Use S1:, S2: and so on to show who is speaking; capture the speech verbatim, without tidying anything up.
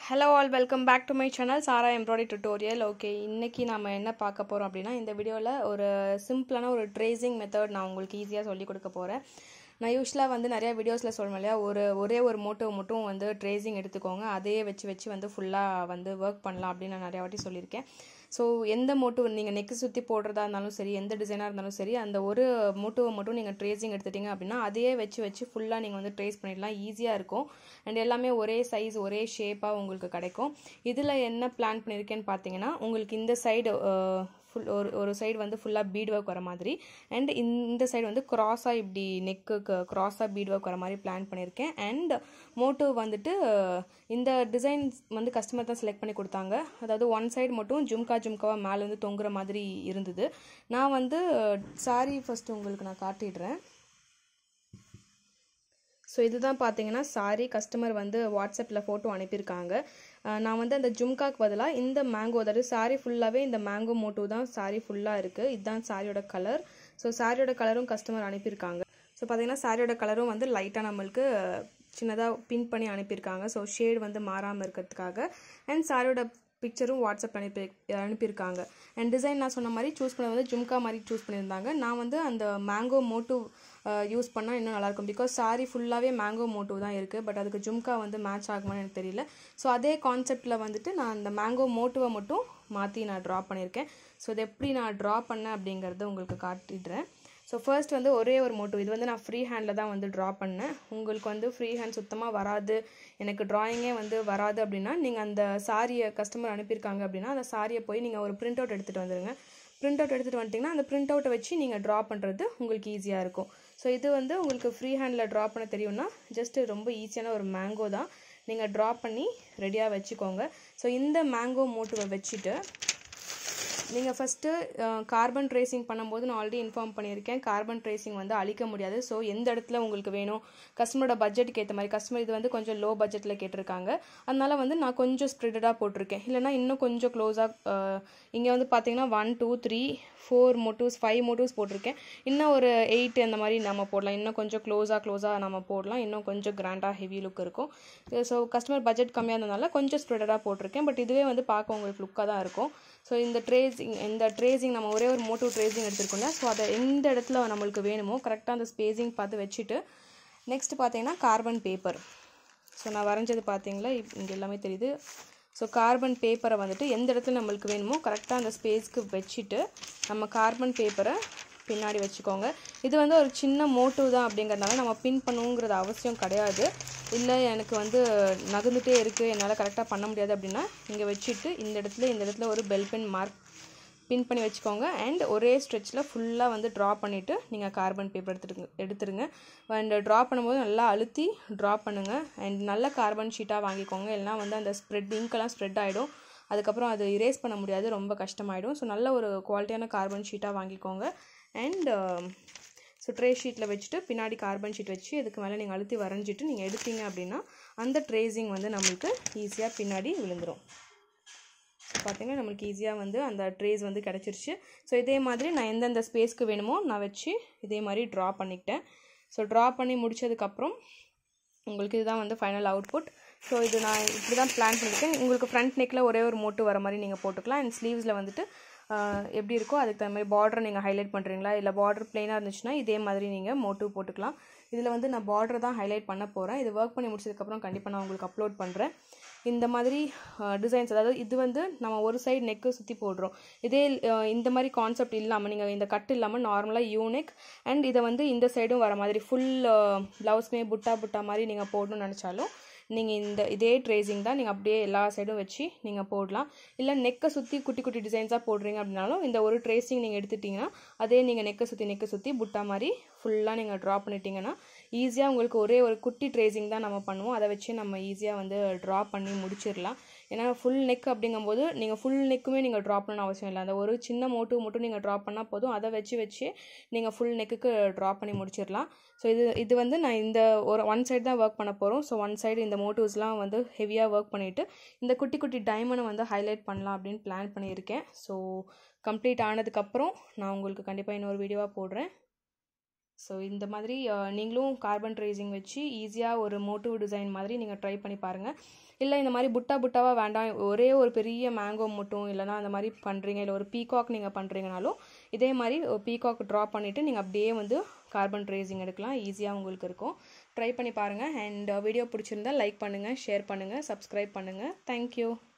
S1: Hello all, welcome back to my channel Sara Embroidery Tutorial. Okay, இன்னைக்கு நாம என்ன பார்க்க போறோம் அப்படினா இந்த வீடியோல ஒரு சிம்பிளான ஒரு ட்ரேசிங் மெத்தட் நான் உங்களுக்கு ஈஸியா சொல்லி கொடுக்க போறேன். நான் யூசுவலா வந்து நிறைய வீடியோஸ்ல சொல்றேன் இல்லையா, ஒரு ஒரே ஒரு மோட்டிவ் மட்டும் வந்து ட்ரேசிங் எடுத்துக்கோங்க, அதையே வச்சு வச்சு வந்து ஃபுல்லா வந்து வர்க் பண்ணலாம் அப்படி நான் நிறைய வாட்டி சொல்லியிருக்கேன். ஸோ எந்த மோட்டிவ் நீங்கள் நெக்கு சுற்றி போடுறதா இருந்தாலும் சரி, எந்த டிசைனாக இருந்தாலும் சரி, அந்த ஒரு மோட்டிவை மட்டும் நீங்கள் ட்ரேசிங் எடுத்துட்டிங்க அப்படின்னா அதையே வச்சு வச்சு ஃபுல்லாக நீங்கள் வந்து ட்ரேஸ் பண்ணிடலாம், ஈஸியாக இருக்கும். அண்ட் எல்லாமே ஒரே சைஸ் ஒரே ஷேப்பாக உங்களுக்கு கிடைக்கும். இதில் என்ன பிளான் பண்ணியிருக்கேன்னு பார்த்தீங்கன்னா, உங்களுக்கு இந்த சைடு ஃபுல் ஒரு ஒரு சைடு வந்து ஃபுல்லாக பீட் ஒர்க் வர மாதிரி, அண்ட் இந்த சைடு வந்து க்ராஸாக இப்படி நெக்குக்கு க்ராஸாக பீட் ஒர்க் வர மாதிரி பிளான் பண்ணியிருக்கேன். அண்ட் மோட்டிவ் வந்துட்டு இந்த டிசைன்ஸ் வந்து கஸ்டமர் தான் செலக்ட் பண்ணி கொடுத்தாங்க. அதாவது ஒன் சைடு மட்டும் ஜும்கா ஜும்காவாக மேலே வந்து தொங்குற மாதிரி இருந்தது. நான் வந்து சாரி ஃபஸ்ட்டு உங்களுக்கு நான் காட்டிடுறேன். ஸோ இதுதான் பார்த்தீங்கன்னா சாரி, கஸ்டமர் வந்து வாட்ஸ்அப்பில் ஃபோட்டோ அனுப்பியிருக்காங்க. நான் வந்து அந்த ஜும்காக்கு பதிலாக இந்த மேங்கோ, அதாவது சாரி ஃபுல்லாகவே இந்த மேங்கோ மோட்டிவ் தான் சாரி ஃபுல்லாக இருக்குது. இதுதான் சாரியோட கலர். ஸோ சாரியோட கலரும் கஸ்டமர் அனுப்பியிருக்காங்க. ஸோ பார்த்தீங்கன்னா சாரியோட கலரும் வந்து லைட்டாக நம்மளுக்கு சின்னதாக பின் பண்ணி அனுப்பியிருக்காங்க. ஸோ ஷேட் வந்து மாறாமல் இருக்கிறதுக்காக. அண்ட் சாரியோட பிக்சரும் வாட்ஸ்அப் அனுப்பி அனுப்பியிருக்காங்க. அண்ட் டிசைன் நான் சொன்ன மாதிரி சூஸ் பண்ண வந்து ஜும்கா மாதிரி சூஸ் பண்ணியிருந்தாங்க. நான் வந்து அந்த மேங்கோ மோட்டிவ் யூஸ் பண்ணால் இன்னும் நல்லாயிருக்கும். பிகாஸ் சாரி ஃபுல்லாகவே மேங்கோ மோட்டிவ் தான் இருக்குது. பட் அதுக்கு ஜும்கா வந்து மேட்ச் ஆகுமான்னு எனக்கு தெரியல. ஸோ அதே கான்செப்டில் வந்துட்டு நான் அந்த மேங்கோ மோட்டிவை மட்டும் மாற்றி நான் ட்ரா பண்ணியிருக்கேன். ஸோ இது எப்படி நான் ட்ரா பண்ணேன் அப்படிங்கிறத உங்களுக்கு காட்டிடுறேன். ஸோ ஃபர்ஸ்ட் வந்து ஒரே ஒரு மோட்டிவ், இது வந்து நான் ஃப்ரீ ஹேண்டில் தான் வந்து ட்ரா பண்ணேன். உங்களுக்கு வந்து ஃப்ரீ ஹேண்ட் சுத்தமாக வராது, எனக்கு ட்ராயிங்கே வந்து வராது அப்படின்னா நீங்கள் அந்த சாரியை கஸ்டமர் அனுப்பியிருக்காங்க அப்படின்னா அந்த சாரியை போய் நீங்கள் ஒரு பிரிண்ட் அவுட் எடுத்துகிட்டு வந்துடுங்க. பிரிண்ட் அவுட் எடுத்துகிட்டு வந்துட்டிங்கன்னா அந்த பிரிண்ட் அவுட்டை வச்சு நீங்கள் ட்ரா பண்ணுறது உங்களுக்கு ஈஸியாக இருக்கும். ஸோ இது வந்து உங்களுக்கு ஃப்ரீ ஹேண்டில் ட்ரா பண்ண தெரியும்னா ஜஸ்ட்டு ரொம்ப ஈஸியான ஒரு மேங்கோ தான், நீங்கள் ட்ரா பண்ணி ரெடியாக வச்சுக்கோங்க. ஸோ இந்த மேங்கோ மோட்டிவை வச்சுட்டு நீங்கள் ஃபஸ்ட்டு கார்பன் ட்ரேசிங் பண்ணும்போது நான் ஆல்ரெடி இன்ஃபார்ம் பண்ணியிருக்கேன், கார்பன் ட்ரேசிங் வந்து அழிக்க முடியாது. ஸோ எந்த இடத்துல உங்களுக்கு வேணும், கஸ்டமரோட பட்ஜெட்டுக்கு ஏற்ற மாதிரி, கஸ்டமர் இது வந்து கொஞ்சம் லோ பட்ஜெட்டில் கேட்டிருக்காங்க, அதனால் வந்து நான் கொஞ்சம் ஸ்ப்ரெட்டடாக போட்டிருக்கேன். இல்லைனா இன்னும் கொஞ்சம் க்ளோஸாக, இங்கே வந்து பார்த்தீங்கன்னா one two three four motives five motives போட்டிருக்கேன். இன்னும் ஒரு எயிட் அந்த மாதிரி நம்ம போடலாம், இன்னும் கொஞ்சம் க்ளோஸாக க்ளோஸாக நம்ம போடலாம், இன்னும் கொஞ்சம் கிராண்டாக ஹெவி லுக் இருக்கும். ஸோ கஸ்டமர் பட்ஜெட் கம்மியாக இருந்ததுனால கொஞ்சம் ஸ்ப்ரெட்டடாக போட்டிருக்கேன். பட் இதுவே வந்து பார்க்க உங்களுக்கு லுக்காக தான் இருக்கும். ஸோ இந்த ட்ரேசிங் இந்த ட்ரேசிங் நம்ம ஒரே ஒரு மோட்டிவ் ட்ரேசிங் எடுத்துருக்கோம்ல, ஸோ அதை எந்த இடத்துல நம்மளுக்கு வேணுமோ கரெக்டாக அந்த ஸ்பேஸிங் பார்த்து வச்சுட்டு நெக்ஸ்ட் பார்த்தீங்கன்னா கார்பன் பேப்பர். ஸோ நான் வரைஞ்சது பார்த்தீங்களா, இங்கே எல்லாமே தெரியுது. ஸோ கார்பன் பேப்பரை வந்துட்டு எந்த இடத்துல நம்மளுக்கு வேணுமோ கரெக்டாக அந்த ஸ்பேஸ்க்கு வச்சுட்டு நம்ம கார்பன் பேப்பரை பின்னாடி வச்சுக்கோங்க. இது வந்து ஒரு சின்ன மோட்டிவ் தான் அப்படிங்கிறதுனால நம்ம பின் பண்ணுங்கிறது அவசியம் கிடையாது. இல்லை எனக்கு வந்து நகர்ந்துகிட்டே இருக்குது, என்னால் கரெக்டாக பண்ண முடியாது அப்படின்னா இங்கே வச்சுட்டு இந்த இடத்துல இந்த இடத்துல ஒரு பெல் பென் மார்க் பின் பண்ணி வச்சுக்கோங்க. அண்ட் ஒரே ஸ்ட்ரெச்சில் ஃபுல்லாக வந்து ட்ரா பண்ணிவிட்டு நீங்கள் கார்பன் பேப்பர் எடுத்துருங்க எடுத்துருங்க அண்ட் ட்ரா பண்ணும்போது நல்லா அழுத்தி ட்ரா பண்ணுங்கள். அண்ட் நல்ல கார்பன் ஷீட்டாக வாங்கிக்கோங்க, இல்லைனா வந்து அந்த ஸ்ப்ரெட் இங்கெல்லாம் ஸ்ப்ரெட் ஆகிடும், அதுக்கப்புறம் அது இரேஸ் பண்ண முடியாது, ரொம்ப கஷ்டமாயிடும். ஸோ நல்ல ஒரு குவாலிட்டியான கார்பன் ஷீட்டாக வாங்கிக்கோங்க. அண்ட் ஸோ ட்ரே ஷீட்டில் வச்சுட்டு பின்னாடி கார்பன் ஷீட் வச்சு இதுக்கு மேலே நீங்கள் அழுத்தி வரைஞ்சிட்டு நீங்கள் எடுத்தீங்க அப்படின்னா அந்த ட்ரேசிங் வந்து நம்மளுக்கு ஈஸியாக பின்னாடி விழுந்துடும். பார்த்தீங்கன்னா நம்மளுக்கு ஈஸியாக வந்து அந்த ட்ரேஸ் வந்து கிடச்சிருச்சு. ஸோ இதே மாதிரி நான் எந்தெந்த ஸ்பேஸ்க்கு வேணுமோ நான் வச்சு இதே மாதிரி ட்ரா பண்ணிக்கிட்டேன். ஸோ ட்ரா பண்ணி முடித்ததுக்கப்புறம் உங்களுக்கு இதுதான் வந்து ஃபைனல் அவுட்புட். ஸோ இது நான் இப்படி தான் பிளான் பண்ணியிருக்கேன். உங்களுக்கு ஃப்ரண்ட் நெக்கில் ஒரே ஒரு மோட்டிவ் வர மாதிரி நீங்கள் போட்டுக்கலாம். அண்ட் ஸ்லீவ்ஸில் வந்துட்டு எப்படி இருக்கோ அதுக்கு தகுந்த மாதிரி பார்டரை நீங்கள் ஹைலைட் பண்ணுறீங்களா, இல்லை பார்டர் பிளெயினாக இருந்துச்சுன்னா இதே மாதிரி நீங்கள் மோட்டிவ் போட்டுக்கலாம். இதில் வந்து நான் பார்டர் தான் ஹைலைட் பண்ண போகிறேன். இது ஒர்க் பண்ணி முடிச்சதுக்கப்புறம் கண்டிப்பாக நான் உங்களுக்கு அப்லோட் பண்ணுறேன். இந்த மாதிரி டிசைன்ஸ், அதாவது இது வந்து நம்ம ஒரு சைடு நெக்கு சுற்றி போடுறோம். இதே இந்த மாதிரி கான்செப்ட் இல்லாமல் நீங்கள் இந்த கட் இல்லாமல் நார்மலாக யூனிக் அண்ட் இதை வந்து இந்த சைடும் வர மாதிரி ஃபுல் ப்ளவுஸ்மே புட்டா புட்டா மாதிரி நீங்கள் போடணும்னு நினச்சாலும் நீங்கள் இந்த இதே ட்ரேசிங் தான் நீங்கள் அப்படியே எல்லா சைடும் வச்சு நீங்கள் போடலாம். இல்லை நெக்கை சுற்றி குட்டி குட்டி டிசைன்ஸாக போடுறீங்க அப்படின்னாலும் இந்த ஒரு ட்ரேசிங் நீங்கள் எடுத்துட்டிங்கன்னா அதே நீங்கள் நெக்கை சுற்றி நெக்கை சுற்றி புட்டா மாதிரி ஃபுல்லாக நீங்கள் ட்ரா பண்ணிட்டீங்கன்னா ஈஸியாக உங்களுக்கு ஒரே ஒரு குட்டி ட்ரேசிங் தான் நம்ம பண்ணுவோம், அதை வச்சு நம்ம ஈஸியாக வந்து ட்ரா பண்ணி முடிச்சிடலாம். ஏன்னா ஃபுல் நெக் அப்படிங்கும்போது நீங்கள் ஃபுல் நெக்குமே நீங்கள் ட்ரா பண்ணணும் அவசியம் இல்லை, அந்த ஒரு சின்ன மோட்டிவ் மட்டும் நீங்கள் ட்ரா பண்ணால் போதும், அதை வச்சு வச்சு நீங்கள் ஃபுல் நெக்குக்கு ட்ரா பண்ணி முடிச்சிடலாம். ஸோ இது இது வந்து நான் இந்த ஒரு ஒன் சைடு தான் ஒர்க் பண்ண போகிறோம். ஸோ ஒன் சைடு இந்த மோட்டிவ்ஸ்லாம் வந்து ஹெவியாக ஒர்க் பண்ணிவிட்டு இந்த குட்டி குட்டி டைமண்டை வந்து ஹைலைட் பண்ணலாம் அப்படின்னு பிளான் பண்ணியிருக்கேன். ஸோ கம்ப்ளீட் ஆனதுக்கப்புறம் நான் உங்களுக்கு கண்டிப்பாக இன்னொரு வீடியோவாக போடுறேன். ஸோ இந்த மாதிரி நீங்களும் கார்பன் ட்ரேசிங் வச்சு ஈஸியாக ஒரு மோட்டிவ் டிசைன் மாதிரி நீங்கள் ட்ரை பண்ணி பாருங்கள். இல்லை இந்த மாதிரி புட்டா புட்டாவாக வேண்டாம், ஒரே ஒரு பெரிய மேங்கோ மட்டும் இல்லைனா அந்த மாதிரி பண்ணுறீங்க, இல்லை ஒரு பீகாக் நீங்கள் பண்ணுறீங்கனாலும் இதே மாதிரி பீகாக் ட்ரா பண்ணிவிட்டு நீங்கள் அப்படியே வந்து கார்பன் ட்ரேசிங் எடுக்கலாம். ஈஸியாக உங்களுக்கு இருக்கும். ட்ரை பண்ணி பாருங்கள். அண்ட் வீடியோ பிடிச்சிருந்தா லைக் பண்ணுங்கள், ஷேர் பண்ணுங்கள், சப்ஸ்கிரைப் பண்ணுங்கள். தேங்க்யூ.